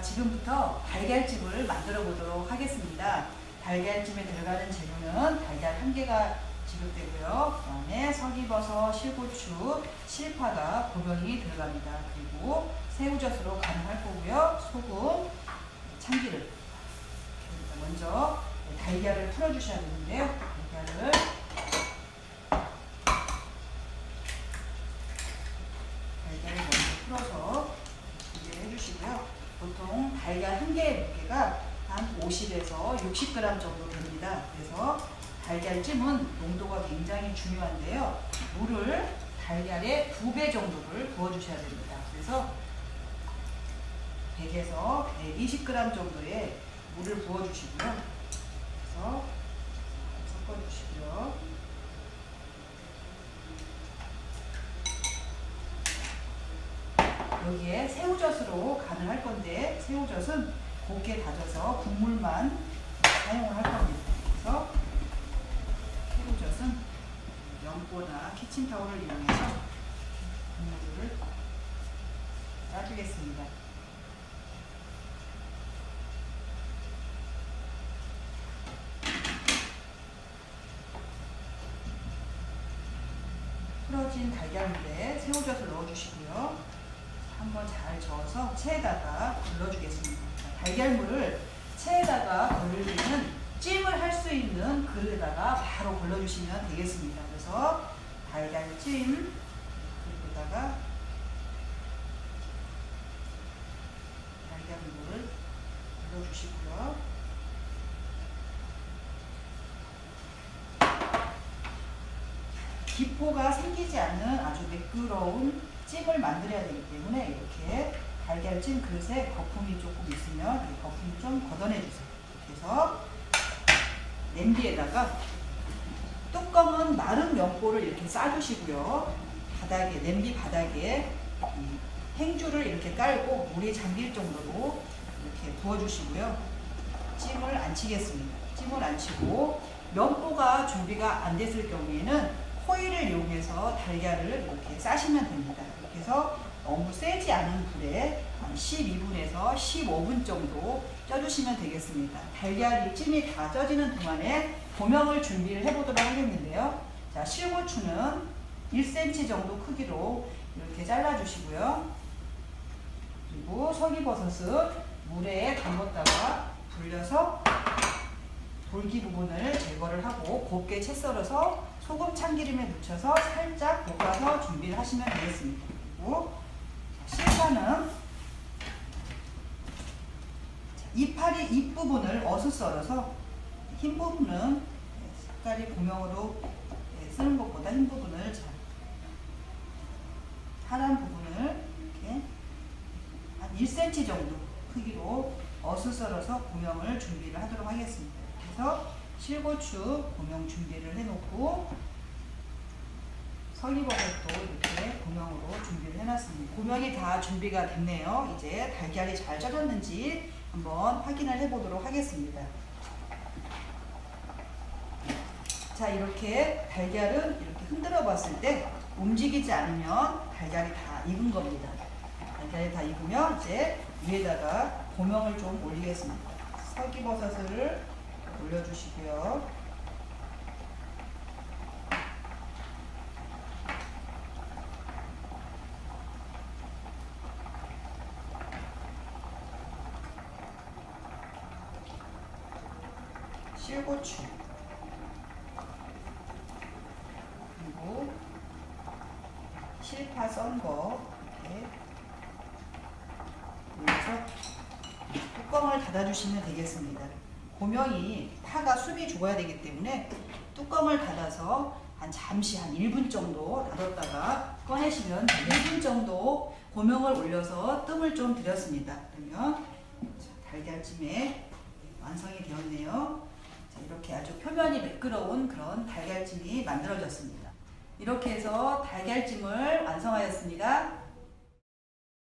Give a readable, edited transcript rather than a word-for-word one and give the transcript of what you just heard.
자, 지금부터 달걀찜을 만들어 보도록 하겠습니다. 달걀찜에 들어가는 재료는 달걀 1개가 지급되고요. 그 다음에 석이버섯, 실고추, 실파가 고명이 들어갑니다. 그리고 새우젓으로 간을 할 거고요. 소금, 참기름. 먼저 달걀을 풀어주셔야 되는데요. 달걀을 먼저 풀어서 준비를 해주시고요. 보통 달걀 1개의 무게가 한 50에서 60g 정도 됩니다. 그래서 달걀찜은 농도가 굉장히 중요한데요. 물을 달걀의 2배 정도를 부어주셔야 됩니다. 그래서 100에서 120g 정도의 물을 부어주시고요. 그래서 섞어주시고요. 여기에 새우젓으로 간을 할 건데, 새우젓은 곱게 다져서 국물만 사용을 할 겁니다. 그래서 새우젓은 면보나 키친타올을 이용해서 국물을 짜주겠습니다. 풀어진 달걀물에 새우젓을 넣어주시고요. 한번 잘 저어서 체에다가 걸러주겠습니다. 달걀물을 체에다가 걸릴 때는 찜을 할 수 있는 그릇에다가 바로 걸러주시면 되겠습니다. 그래서 달걀찜 그릇에다가 달걀물을 걸러주시고요. 기포가 생기지 않는 아주 매끄러운 찜을 만들어야 되기 때문에 이렇게 달걀찜 그릇에 거품이 조금 있으면 이 거품 좀 걷어내주세요. 그래서 냄비에다가 뚜껑은 마른 면보를 이렇게 싸주시고요. 바닥에, 냄비 바닥에 행주를 이렇게 깔고 물이 잠길 정도로 이렇게 부어주시고요. 찜을 안 치겠습니다. 찜을 안 치고 면보가 준비가 안 됐을 경우에는 호일을 이용해서 달걀을 이렇게 싸시면 됩니다. 이렇게 해서 너무 세지 않은 불에 한 12분에서 15분 정도 쪄주시면 되겠습니다. 달걀이 찜이 다 쪄지는 동안에 고명을 준비를 해보도록 하겠는데요. 자, 실고추는 1cm 정도 크기로 이렇게 잘라주시고요. 그리고 석이버섯은 물에 담궜다가 불려서 돌기 부분을 제거를 하고 곱게 채 썰어서 소금 참기름에 묻혀서 살짝 볶아서 준비를 하시면 되겠습니다. 그리고 실파는 잎 부분을 어슷 썰어서 흰 부분은 색깔이 고명으로 쓰는 것보다 흰 부분을 파란 부분을 이렇게 한 1cm 정도 크기로 어슷 썰어서 고명을 준비를 하도록 하겠습니다. 그래서 실고추 고명 준비를 해놓고 석이버섯도 이렇게 고명으로 준비를 해놨습니다. 고명이 다 준비가 됐네요. 이제 달걀이 잘 쪄졌는지 한번 확인을 해보도록 하겠습니다. 자, 이렇게 달걀은 이렇게 흔들어 봤을 때 움직이지 않으면 달걀이 다 익은 겁니다. 달걀이 다 익으면 이제 위에다가 고명을 좀 올리겠습니다. 석이버섯을 올려주시고요. 실고추 그리고 실파 썬 거 이렇게 올려서 뚜껑을 닫아주시면 되겠습니다. 고명이 파가 숨이 죽어야 되기 때문에 뚜껑을 닫아서 잠시 한 1분 정도 놔뒀다가 꺼내시면 1분 정도 고명을 올려서 뜸을 좀 들였습니다. 그러면 달걀찜에 완성이 되었네요. 자, 이렇게 아주 표면이 매끄러운 그런 달걀찜이 만들어졌습니다. 이렇게 해서 달걀찜을 완성하였습니다.